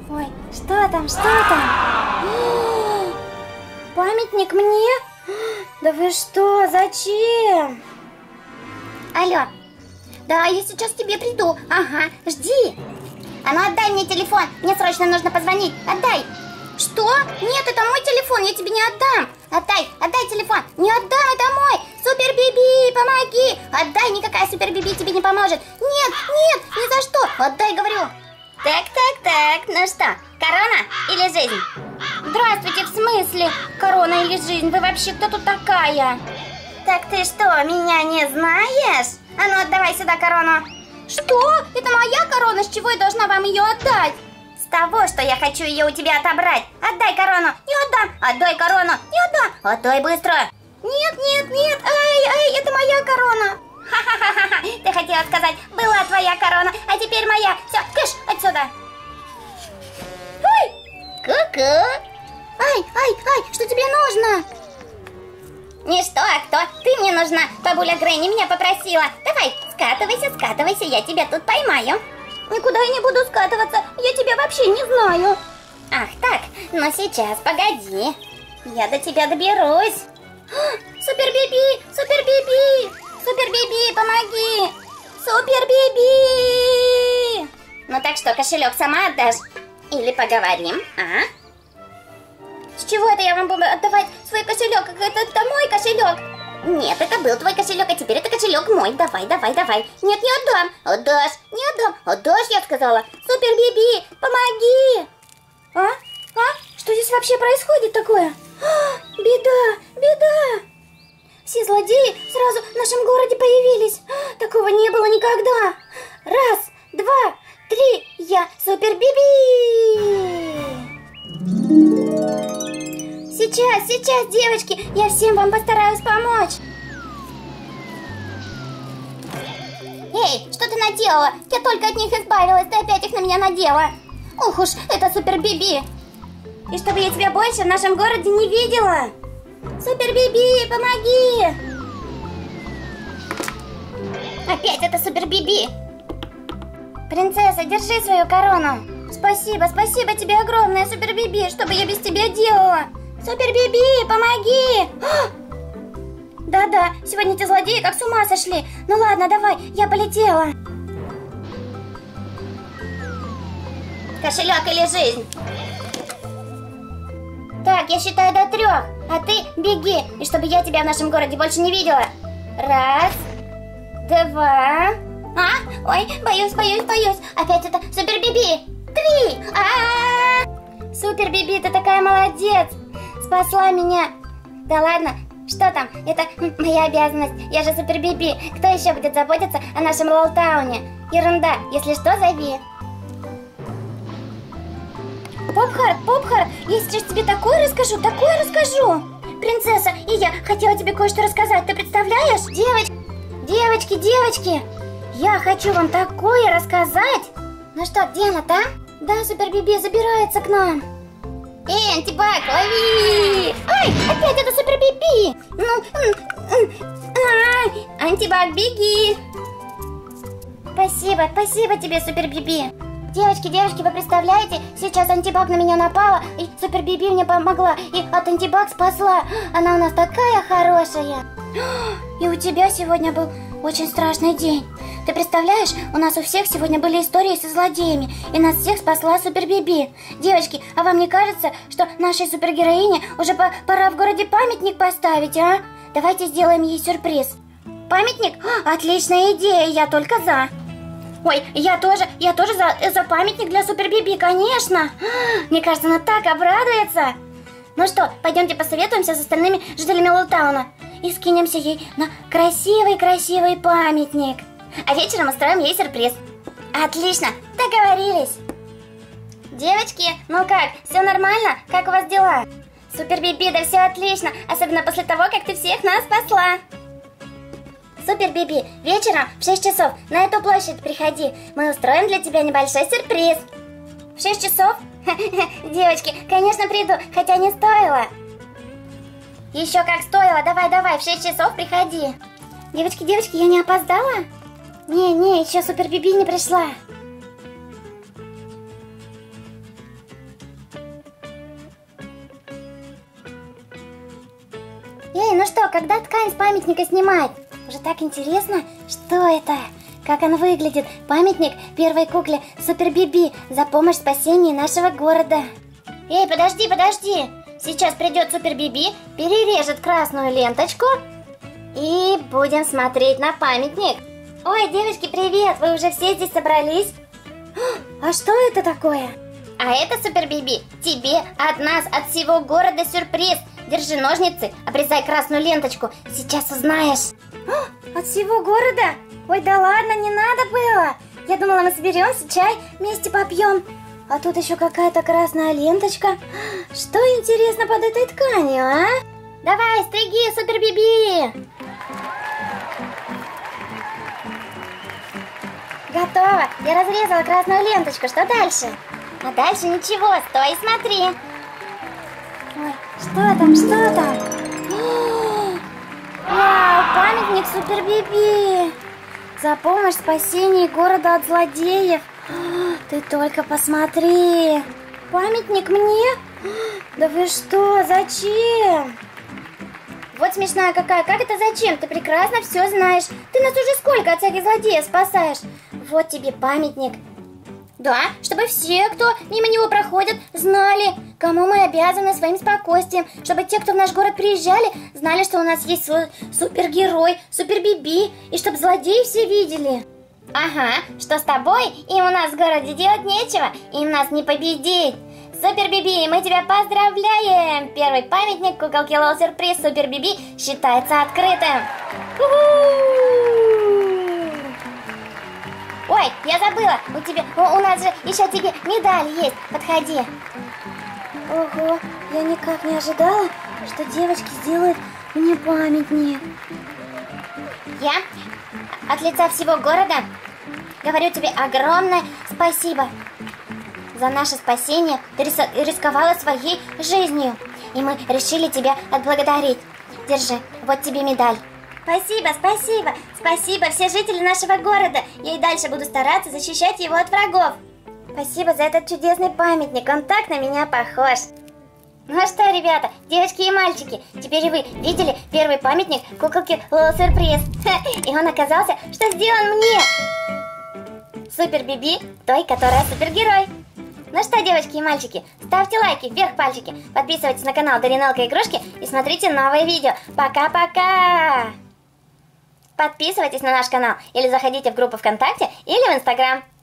Ой, что там, что там? Памятник мне? Да вы что, зачем? Алло. Да, я сейчас к тебе приду. Ага, жди. А ну отдай мне телефон, мне срочно нужно позвонить. Отдай. Что? Нет, это мой телефон, я тебе не отдам. Отдай телефон. Не отдам, это мой. Супер Биби, помоги. Отдай, никакая Супер Биби тебе не поможет. Нет, ни за что. Отдай, говорю. Так, ну что, корона или жизнь? Здравствуйте, в смысле корона или жизнь? Вы вообще кто тут такая? Так ты что, меня не знаешь? А ну отдавай сюда корону. Что? Это моя корона, с чего я должна вам ее отдать? С того, что я хочу ее у тебя отобрать. Отдай корону. Не отдам. Отдай корону. Не отдам. Отдай быстро. Нет. Ай, это моя корона. Ха-ха-ха-ха. Ты хотела сказать, была твоя корона, а теперь моя. Все, кыш, отсюда. Ой. Ку-ку. Ай, что тебе нужно? Не что, а кто? Ты мне нужна. Бабуля Грэнни меня попросила. Давай, скатывайся, я тебя тут поймаю. Никуда я не буду скатываться, я тебя вообще не знаю. Ах так, ну сейчас, погоди. Я до тебя доберусь. Супер Биби, помоги. Супер Биби. Ну так что, кошелек сама отдашь? Или поговорим, а? С чего это я вам буду отдавать свой кошелек? Это мой кошелек. Нет, это был твой кошелек, а теперь это кошелек мой. Давай. Нет, не отдам. Отдашь, не отдам. Отдашь, я сказала. Супер Биби, помоги. А? Что здесь вообще происходит такое? Беда. Все злодеи сразу в нашем городе появились. Такого не было никогда. 1, 2, 3, я Супер Биби. Сейчас, девочки, я всем вам постараюсь помочь. Эй, что ты наделала? Я только от них избавилась, ты опять их на меня надела. Ух уж, это Супер Биби. И чтобы я тебя больше в нашем городе не видела. Супер Биби, помоги. Опять это Супер Биби. Принцесса, держи свою корону. Спасибо тебе огромное, Супер Биби, что бы я без тебя делала? Супер Биби, помоги! Да, сегодня эти злодеи как с ума сошли. Ну ладно, давай, я полетела. Кошелек или жизнь? Так, я считаю до 3, а ты беги. И чтобы я тебя в нашем городе больше не видела. 1, 2. Ой, боюсь. Опять это Супер Биби. 3. Супер Биби, ты такая молодец. Спасла меня. Да ладно, что там? Это моя обязанность. Я же Супер Биби. Кто еще будет заботиться о нашем Лолтауне? Ерунда. Если что, зови. Попхард, я сейчас тебе такое расскажу. Принцесса, и я хотела тебе кое-что рассказать. Ты представляешь? Девочки, я хочу вам такое рассказать. Ну что, где она там? Да, Супер Биби забирается к нам. Эй, Антибаг, лови! Ай, опять это Супер Биби! Антибаг, беги! Спасибо тебе, Супер Биби. Девочки, вы представляете, сейчас Антибаг на меня напала, и Супер Биби мне помогла, и от Антибаг спасла. Она у нас такая хорошая. И у тебя сегодня был очень страшный день. Ты представляешь, у нас у всех сегодня были истории со злодеями, и нас всех спасла Супер Биби. Девочки, а вам не кажется, что нашей супергероине уже пора в городе памятник поставить, а? Давайте сделаем ей сюрприз. Памятник? Отличная идея, я только за. Ой, я тоже за памятник для Супер Биби, конечно. Мне кажется, она так обрадуется. Ну что, пойдемте посоветуемся с остальными жителями Лолтауна и скинемся ей на красивый памятник. А вечером устроим ей сюрприз. Отлично, договорились. Девочки, ну как, все нормально? Как у вас дела? Супер Биби, да все отлично, особенно после того, как ты всех нас спасла. Супер Биби, вечером в 6 часов на эту площадь приходи. Мы устроим для тебя небольшой сюрприз. В 6 часов? Девочки, конечно приду, хотя не стоило. Еще как стоило, давай, в 6 часов приходи. Девочки, я не опоздала? Не, еще Супер Биби не пришла. Эй, ну что, когда ткань с памятника снимать? Уже так интересно, что это? Как он выглядит? Памятник первой кукле Супер Биби за помощь в спасении нашего города. Эй, подожди, подожди. Сейчас придет Супер Биби, перережет красную ленточку и будем смотреть на памятник. Ой, девочки, привет! Вы уже все здесь собрались? А что это такое? А это, Супер Биби, тебе от нас, от всего города сюрприз. Держи ножницы, обрезай красную ленточку. Сейчас узнаешь. От всего города? Ой, да ладно, не надо было. Я думала, мы соберемся, чай вместе попьем. А тут еще какая-то красная ленточка. Что интересно под этой тканью, а? Давай, стриги, Супер Биби. Готово. Я разрезала красную ленточку. Что дальше? А дальше ничего. Стой и смотри. Ой, что там, что там? Вау, памятник Супер Биби. За помощь в спасении города от злодеев. Ты только посмотри. Памятник мне? Да вы что, зачем? Вот смешная какая. Как это зачем? Ты прекрасно все знаешь. Ты нас уже сколько от всяких злодеев спасаешь. Вот тебе памятник. Да, чтобы все, кто мимо него проходят, знали, кому мы обязаны своим спокойствием. Чтобы те, кто в наш город приезжали, знали, что у нас есть свой супергерой, Супер Биби. И чтобы злодеи все видели. Ага, что с тобой? Им у нас в городе делать нечего. Им нас не победить. Супер Биби, мы тебя поздравляем! Первый памятник куколке Лол Сюрприз Супер Биби считается открытым. Ой, я забыла, у нас же еще тебе медаль есть. Подходи. Ого, я никак не ожидала, что девочки сделают мне памятник. Я от лица всего города говорю тебе огромное спасибо. За наше спасение ты рисковала своей жизнью, и мы решили тебя отблагодарить. Держи, вот тебе медаль. Спасибо, спасибо, спасибо, все жители нашего города. Я и дальше буду стараться защищать его от врагов. Спасибо за этот чудесный памятник, он так на меня похож. Ну что, ребята, девочки и мальчики, теперь вы видели первый памятник куколки Лол Сюрприз. И он оказался, что сделан мне. Супер Биби, той, которая супергерой. Ну что, девочки и мальчики, ставьте лайки, вверх пальчики, подписывайтесь на канал Даринелка Игрушки и смотрите новые видео. Пока-пока! Подписывайтесь на наш канал или заходите в группу ВКонтакте или в Инстаграм.